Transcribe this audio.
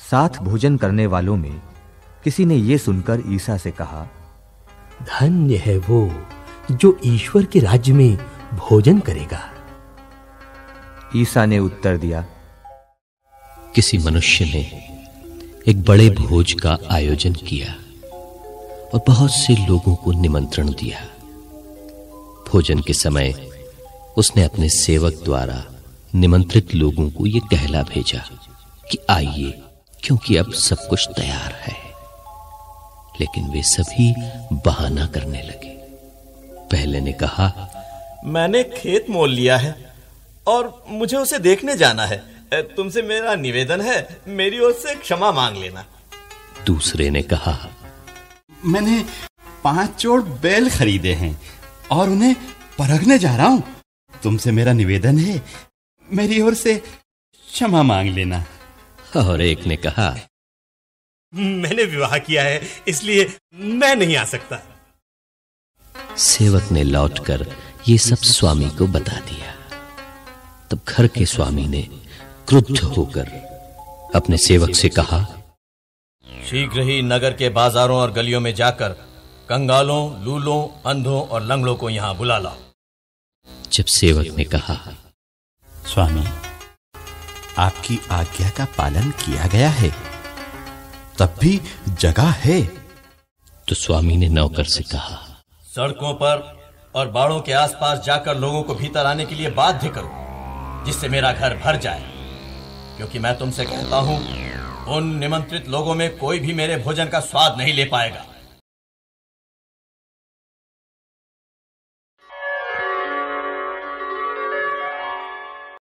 साथ भोजन करने वालों में किसी ने यह सुनकर ईसा से कहा, धन्य है वो जो ईश्वर के राज्य में भोजन करेगा। ईसा ने उत्तर दिया, किसी मनुष्य ने एक बड़े भोज का आयोजन किया और बहुत से लोगों को निमंत्रण दिया। भोजन के समय उसने अपने सेवक द्वारा निमंत्रित लोगों को यह कहला भेजा कि आइए, क्योंकि अब सब कुछ तैयार है। लेकिन वे सभी बहाना करने लगे। पहले ने कहा, मैंने खेत मोल लिया है और मुझे उसे देखने जाना है। तुमसे मेरा निवेदन है, मेरी ओर से क्षमा मांग लेना। दूसरे ने कहा, मैंने 5 जोड़ बैल खरीदे हैं और उन्हें परखने जा रहा हूं। तुमसे मेरा निवेदन है, मेरी ओर से क्षमा मांग लेना। और एक ने कहा, मैंने विवाह किया है, इसलिए मैं नहीं आ सकता। सेवक ने लौटकर ये सब स्वामी को बता दिया। तब घर के स्वामी ने क्रुद्ध होकर अपने सेवक से कहा, शीघ्र ही नगर के बाजारों और गलियों में जाकर कंगालों, लूलों, अंधों और लंगड़ों को यहां बुला लाओ। जब सेवक ने कहा, स्वामी, आपकी आज्ञा का पालन किया गया है, तब भी जगह है। तो स्वामी ने नौकर से कहा, सड़कों पर और बाड़ों के आसपास जाकर लोगों को भीतर आने के लिए बाध्य करो, जिससे मेरा घर भर जाए। क्योंकि मैं तुमसे कहता हूं, उन निमंत्रित लोगों में कोई भी मेरे भोजन का स्वाद नहीं ले पाएगा।